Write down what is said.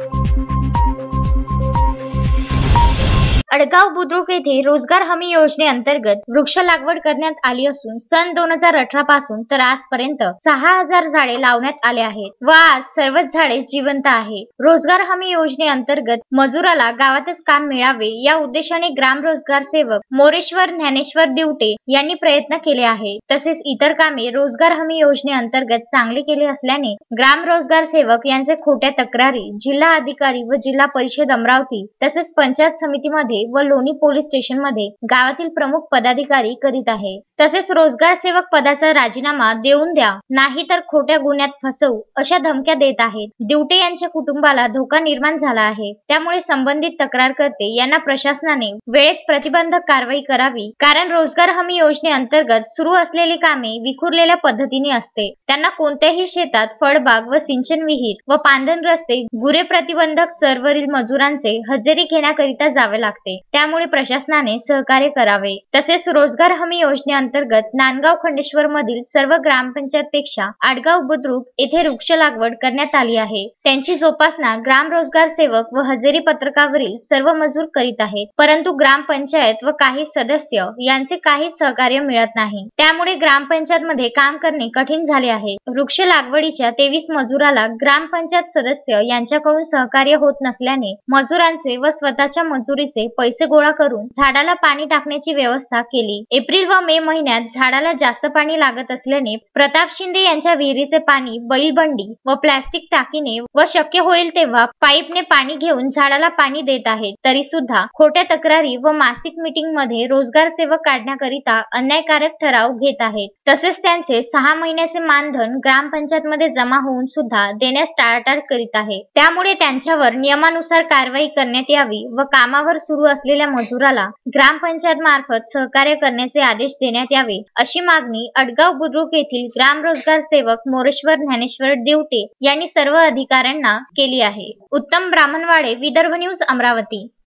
अडगाव बुद्रुक येथे रोजगार हमी योजनेअंतर्गत वृक्ष लागवड करण्यात आली असून सन 2018 पासून तर आजपर्यंत 6000 झाडे लावण्यात आले आहेत व आज सर्वच झाडे जिवंत आहेत. रोजगार हमी योजनेअंतर्गत मजुराला गावातच काम मिळावे या उद्देशाने ग्राम रोजगार सेवक मोरेश्वर ज्ञानेश्वर दिवटे यांनी प्रयत्न केले आहे. तसेच इतर कामे रोजगार हमी योजनेअंतर्गत चांगले केले असल्याने ग्राम रोजगार सेवक यांचे खोट्या तक्रारी जिल्हा अधिकारी व जिल्हा परिषद अमरावती तसेच पंचायत समितीमध्ये व लोणी पोलीस स्टेशन मध्ये गावातील प्रमुख पदाधिकारी करीत आहे. तसेच रोजगार सेवक पदाचा राजीनामा देऊन द्या नाही तर खोट्या गुन्ह्यात फसवू अशा धमक्या देत आहेत. दिवटे यांच्या कुटुंबाला धोका निर्माण झाला आहे. त्यामुळे संबंधित तक्रारकर्ते यांना प्रशासनाने वेळेत प्रतिबंधक कारवाई करावी, कारण रोजगार हमी योजनेअंतर्गत सुरू असलेली कामे विखुरलेल्या पद्धतीने असते. त्यांना कोणत्याही शेतात फळबाग व सिंचन विहीर व पांदन रस्ते गुरे प्रतिबंधक चरवरील मजुरांचे हजेरी घेण्याकरिता जावे लागते. त्यामुळे प्रशासनाने सहकार्य करावे. तसेच रोजगार हमी योजनेअंतर्गत नांदगाव खंडेश्वर मधील सर्व ग्रामपंचायतपेक्षा आडगाव बुद्रुक येथे वृक्ष लागवड करण्यात आली आहे. त्यांची जोपासना ग्राम रोजगार सेवक व हजेरी पत्रकावरील सर्व मजूर करीत आहेत. परंतु ग्रामपंचायत व काही सदस्य यांचे काही सहकार्य मिळत नाही. त्यामुळे ग्रामपंचायत मध्ये काम करणे कठीण झाले आहे. वृक्ष लागवडीच्या 23 मजुराला ग्रामपंचायत सदस्य यांच्याकडून सहकार्य होत नसल्याने मजुरांचे व स्वतःच्या मजुरीचे पैसे गोळा करून झाडाला पाणी टाकण्याची व्यवस्था केली. एप्रिल व मे महिन्यात झाडाला जास्त पाणी लागत असल्याने प्रताप शिंदे यांच्या विहिरीचे पाणी बैलबंडी व प्लास्टिक टाकीने व शक्य होईल तेव्हा पाईपने पाणी घेऊन झाडाला पाणी देत आहेत. तरी सुद्धा खोट्या तक्रारी व मासिक मीटिंग मध्ये रोजगार सेवक काढण्याकरिता अन्यायकारक ठराव घेत आहेत. तसेच त्यांचे 6 महिन्याचे मानधन ग्रामपंचायत मध्ये जमा होऊन सुद्धा देण्यास टाळाटाळ करीत आहे. त्यामुळे त्यांच्यावर नियमानुसार कारवाई करण्यात यावी व कामावर सुरू असलेल्या मजुराला ग्रामपंचायत मार्फत सहकार्य करण्याचे आदेश देण्यात यावे, अशी मागणी अडगाव बुद्रुक येथील ग्राम रोजगार सेवक मोरेश्वर ज्ञानेश्वर दिवटे यांनी सर्व अधिकाऱ्यांना केली आहे. उत्तम ब्राह्मणवाडे, विदर्भ न्यूज, अमरावती.